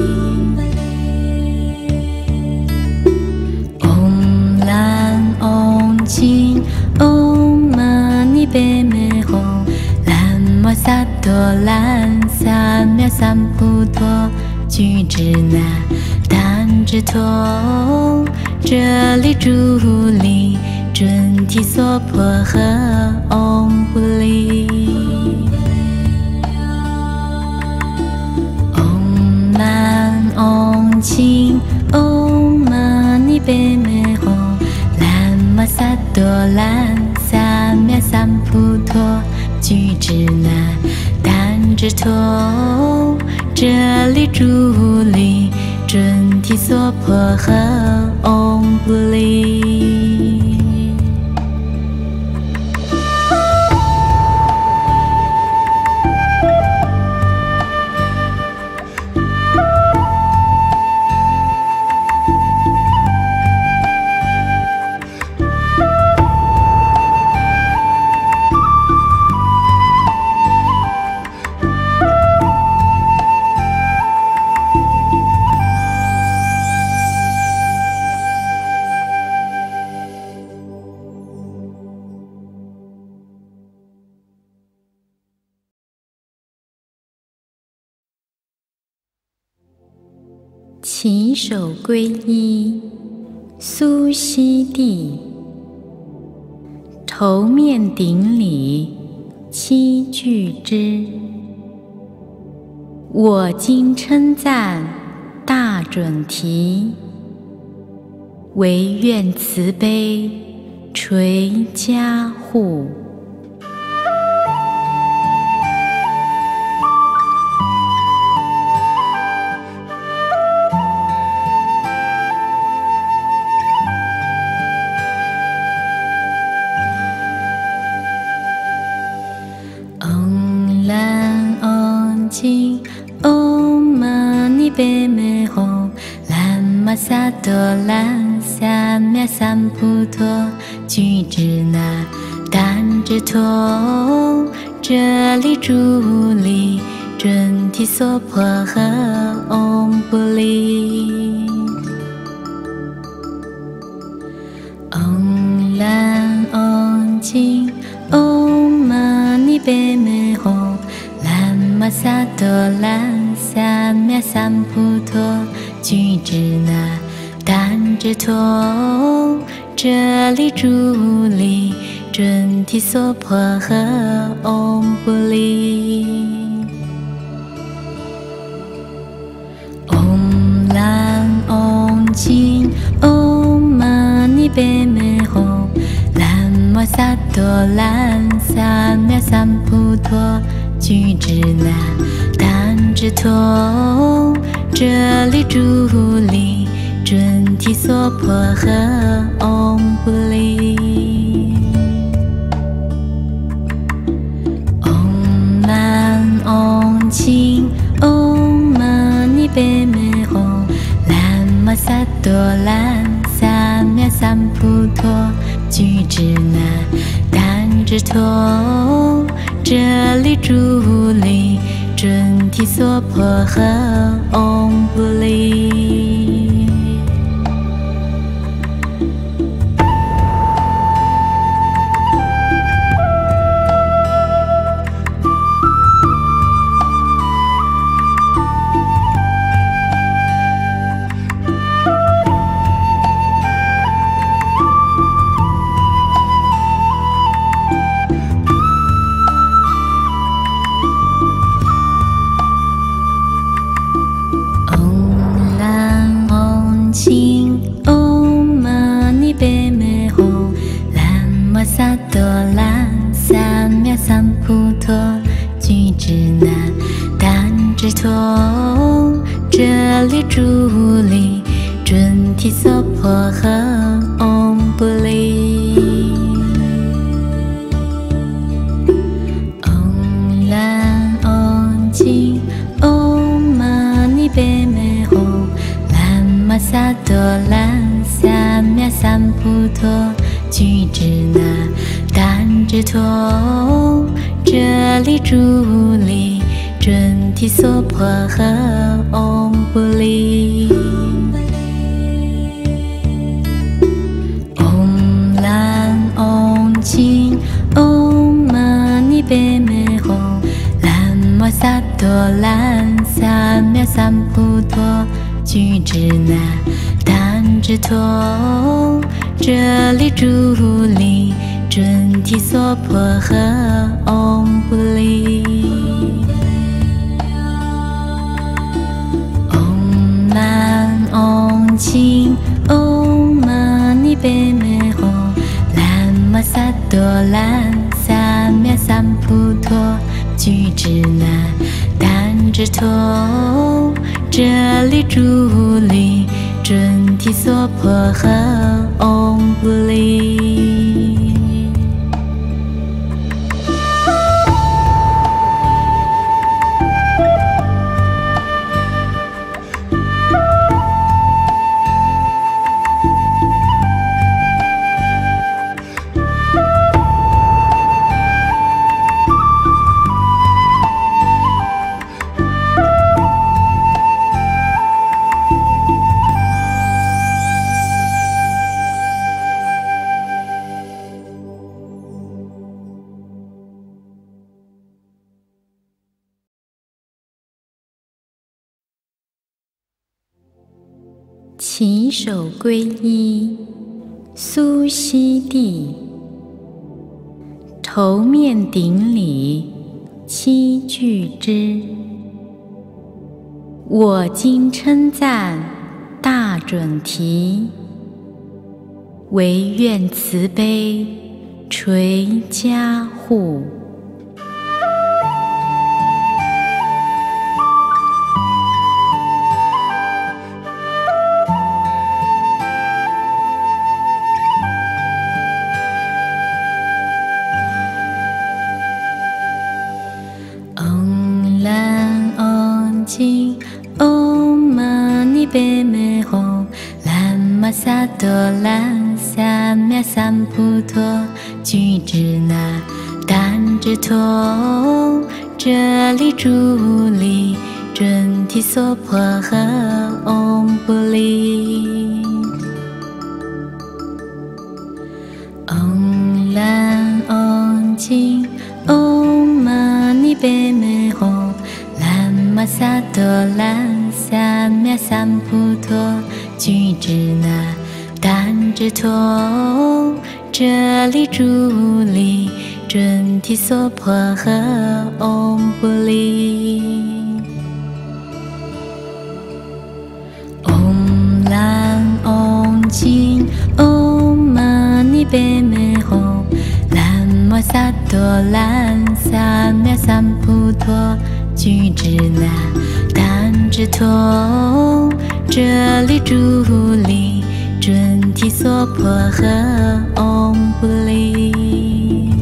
唵兰唵净唵嘛呢呗咪吽。兰玛萨多兰萨мя三菩陀，具支那怛支陀，这里住力准提娑婆诃。唵不离。唵兰唵净唵嘛呢呗咪吽。兰玛萨多兰萨мя三菩陀，具支那怛支陀，这里住力准提娑婆诃。唵不离。 起手皈依，苏悉地。头面顶礼，七句之。我今称赞大准提，唯愿慈悲垂加护。贝美吽，南无萨多兰萨弥萨婆陀，俱胝那怛侄陀，舍利主利准提娑婆诃，唵不离。唵兰唵净，唵嘛呢呗美吽，南无萨多兰萨弥萨婆陀，俱胝那怛侄陀，舍利主利准提娑婆诃，唵不离。唵兰唵净，唵嘛呢呗美吽，南无萨多兰萨弥萨婆陀，俱胝那怛侄陀，舍利主利准提娑婆诃，唵不离。唵兰唵净，唵嘛呢呗美吽，南无萨多兰萨弥萨婆陀，俱胝那怛侄陀，舍利主利准提娑婆诃，唵不离。萨多兰萨弥萨婆陀，俱胝那怛侄陀，舍利主利准提娑婆诃，唵不离。唵兰唵净，唵嘛呢呗美吽，南无萨多兰萨弥萨婆陀，俱胝那怛侄陀，舍利主利准提娑婆诃，唵不离。唵兰唵净，唵嘛呢呗美吽，南无萨多兰萨弥萨婆陀，俱胝那怛侄陀，舍利主利准提娑婆诃，唵不离。唵兰唵净，唵嘛呢呗美吽，南无萨多兰萨弥萨婆陀，俱胝那怛侄陀，舍利主利准提娑婆诃，唵不离。 起手皈依，苏悉地。头面顶礼，七句之。我今称赞大准提，唯愿慈悲垂加护。Om Om Mani Padme Hum Lama Sato Lan Samya Sambuddho 具支那怛侄陀，这里住力准提娑婆诃。唵不离。唵兰唵净唵嘛呢呗咪吽。玛萨多兰萨мя三菩陀，具支那怛侄陀，这里住力准提娑婆诃。唵不离。唵兰唵净唵嘛呢呗咪吽。南无萨多兰萨мя三菩陀，具支那怛侄陀，这里住力准提娑婆诃。唵不离。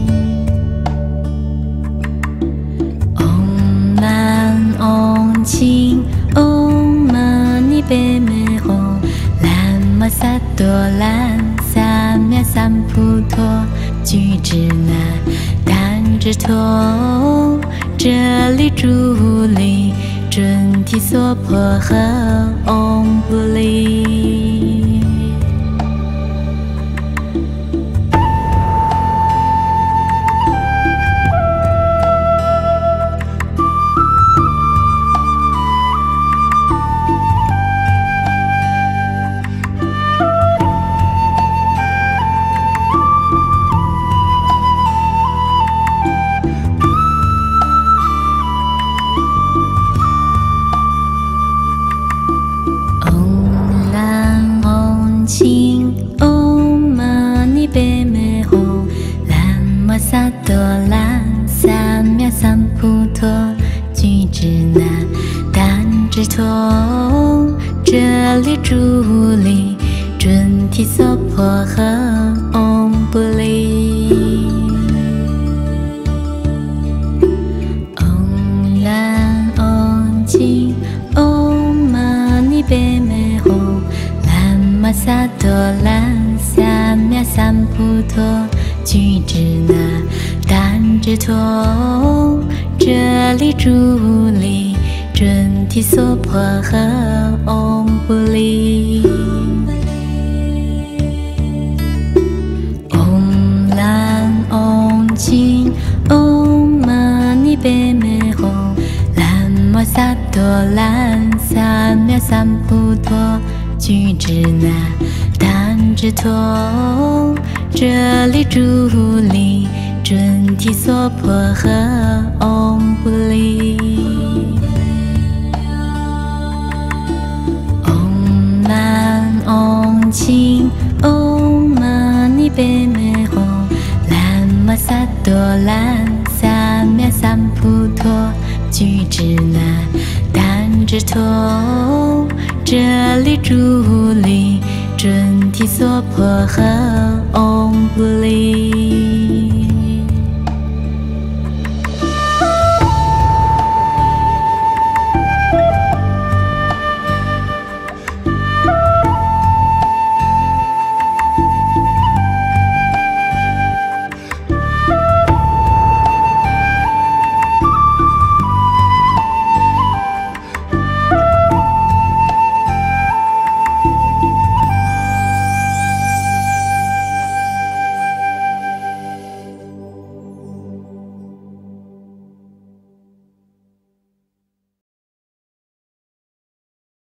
唵兰唵净唵嘛呢呗咪吽。南无萨多兰萨мя三菩陀，具支那怛侄陀，这里住力准提娑婆诃。唵不离。净唵嘛呢呗咪吽。南无萨多兰萨мя三菩陀，具支那怛侄陀，这里住力准提娑婆诃。唵不离。唵兰唵净唵嘛呢呗咪吽。玛萨多兰萨мя三菩陀，具支那怛侄陀，这里住力准提娑婆诃。唵不离。唵兰唵净唵嘛呢呗咪吽。南无萨多兰萨мя三菩陀，具支那怛侄陀，这里住力准提娑婆诃。唵不离。唵兰唵净唵嘛呢呗咪吽。南无萨多兰萨мя三菩陀，具支那怛侄陀，这里住力准提娑婆诃。